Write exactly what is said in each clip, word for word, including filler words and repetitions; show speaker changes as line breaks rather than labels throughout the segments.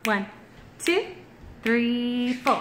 One, two, three, four.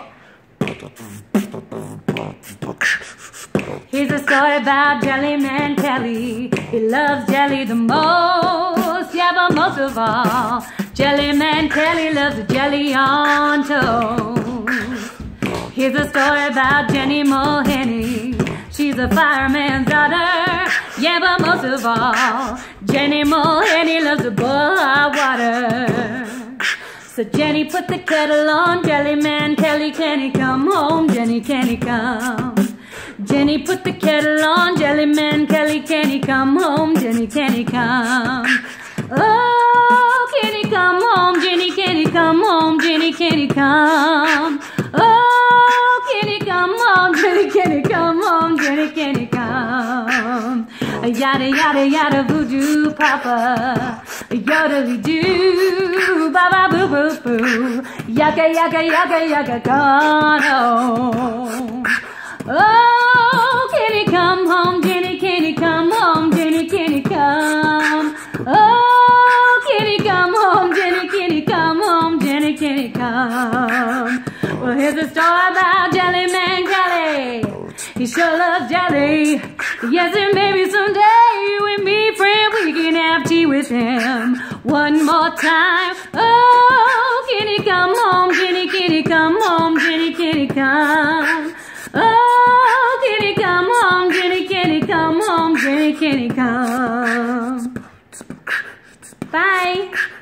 Here's a story about Jellyman Kelly. He loves jelly the most, yeah, but most of all, Jellyman Kelly loves the jelly on toast. Here's a story about Jenny Mulhenny. She's a fireman's daughter, yeah, but most of all, Jenny Mulhenny loves to boil hot water. So Jenny put the kettle on, Jellyman Kelly, can he come home? Jenny, can he come? Jenny put the kettle on, Jellyman Kelly, can he come home? Jenny, can he come? Oh, can he come home? Jenny, can he come home? Jenny, can he come? Oh, can he come home? Jenny, can he come home? Jenny, can he come? Yada, yada, yada, voodoo papa, yodelly doo, ba ba boo boo boo, yaga, yaga, yaga, yaga, gone home. Oh, can he come home? Jenny, can he come home? Jenny, can he come? Oh, can he come home? Jenny, can he come home? Jenny, can he come? Well, here's a story about Jellyman Kelly. He sure loves jelly. Yes, and maybe someday when me friend we can have tea with him one more time. Oh, can he come home? Jenny, can he come home? Jenny, can he come? Oh, can he come home? Jenny, can he come home? Jenny, can he come? Bye.